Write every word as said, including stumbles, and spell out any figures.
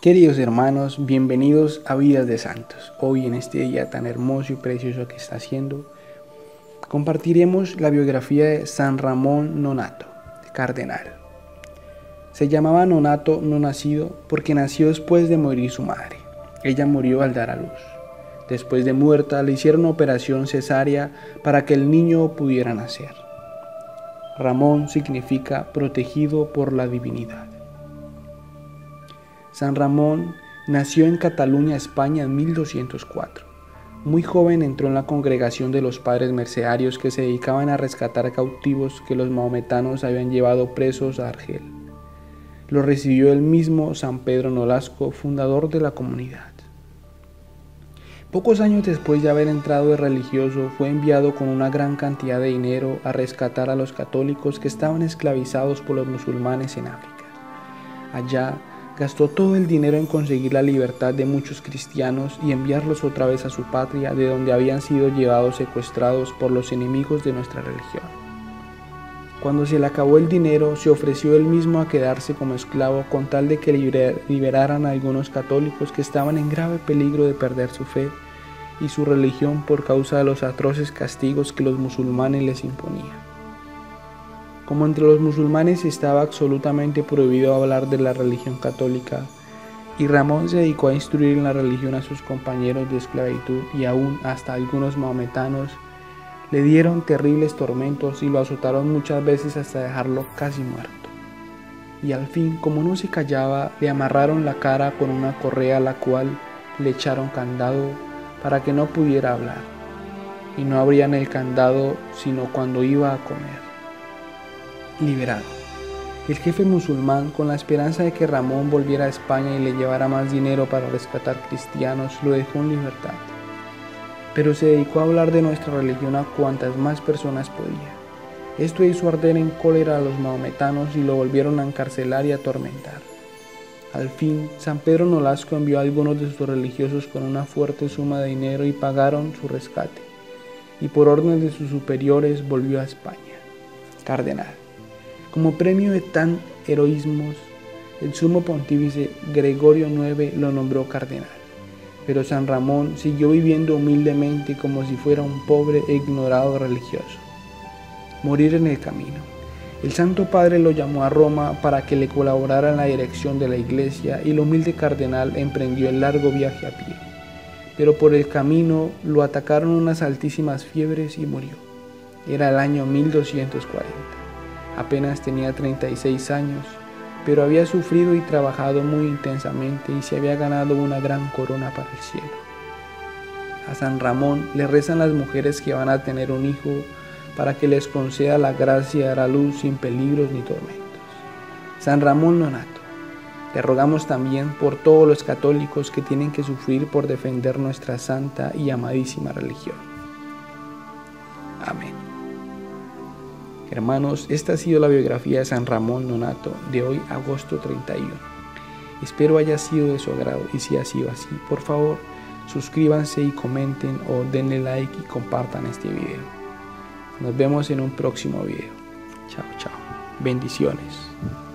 Queridos hermanos, bienvenidos a Vidas de Santos. Hoy, en este día tan hermoso y precioso que está haciendo, compartiremos la biografía de San Ramón Nonnato, cardenal. Se llamaba Nonnato no nacido porque nació después de morir su madre. Ella murió al dar a luz. Después de muerta, le hicieron operación cesárea para que el niño pudiera nacer. Ramón significa protegido por la divinidad. San Ramón nació en Cataluña, España, en mil doscientos cuatro. Muy joven entró en la congregación de los padres mercedarios que se dedicaban a rescatar cautivos que los maometanos habían llevado presos a Argel. Lo recibió el mismo San Pedro Nolasco, fundador de la comunidad. Pocos años después de haber entrado de religioso, fue enviado con una gran cantidad de dinero a rescatar a los católicos que estaban esclavizados por los musulmanes en África. Allá, gastó todo el dinero en conseguir la libertad de muchos cristianos y enviarlos otra vez a su patria, de donde habían sido llevados secuestrados por los enemigos de nuestra religión. Cuando se le acabó el dinero, se ofreció él mismo a quedarse como esclavo con tal de que liberaran a algunos católicos que estaban en grave peligro de perder su fe y su religión por causa de los atroces castigos que los musulmanes les imponían. Como entre los musulmanes estaba absolutamente prohibido hablar de la religión católica, y Ramón se dedicó a instruir en la religión a sus compañeros de esclavitud y aún hasta algunos maometanos, le dieron terribles tormentos y lo azotaron muchas veces hasta dejarlo casi muerto. Y al fin, como no se callaba, le amarraron la cara con una correa a la cual le echaron candado para que no pudiera hablar, y no abrían el candado sino cuando iba a comer. Liberado. El jefe musulmán, con la esperanza de que Ramón volviera a España y le llevara más dinero para rescatar cristianos, lo dejó en libertad. Pero se dedicó a hablar de nuestra religión a cuantas más personas podía. Esto hizo arder en cólera a los maometanos y lo volvieron a encarcelar y atormentar. Al fin, San Pedro Nolasco envió a algunos de sus religiosos con una fuerte suma de dinero y pagaron su rescate, y por orden de sus superiores volvió a España. Cardenal. Como premio de tan heroísmos, el sumo pontífice Gregorio noveno lo nombró cardenal, pero San Ramón siguió viviendo humildemente como si fuera un pobre e ignorado religioso. Morir en el camino. El Santo Padre lo llamó a Roma para que le colaborara en la dirección de la iglesia y el humilde cardenal emprendió el largo viaje a pie, pero por el camino lo atacaron unas altísimas fiebres y murió. Era el año mil doscientos cuarenta. Apenas tenía treinta y seis años, pero había sufrido y trabajado muy intensamente y se había ganado una gran corona para el cielo. A San Ramón le rezan las mujeres que van a tener un hijo para que les conceda la gracia de dar a luz sin peligros ni tormentos. San Ramón Nonnato, te rogamos también por todos los católicos que tienen que sufrir por defender nuestra santa y amadísima religión. Amén. Hermanos, esta ha sido la biografía de San Ramón Nonnato de hoy, agosto treinta y uno. Espero haya sido de su agrado y si ha sido así, por favor, suscríbanse y comenten o denle like y compartan este video. Nos vemos en un próximo video. Chao, chao. Bendiciones.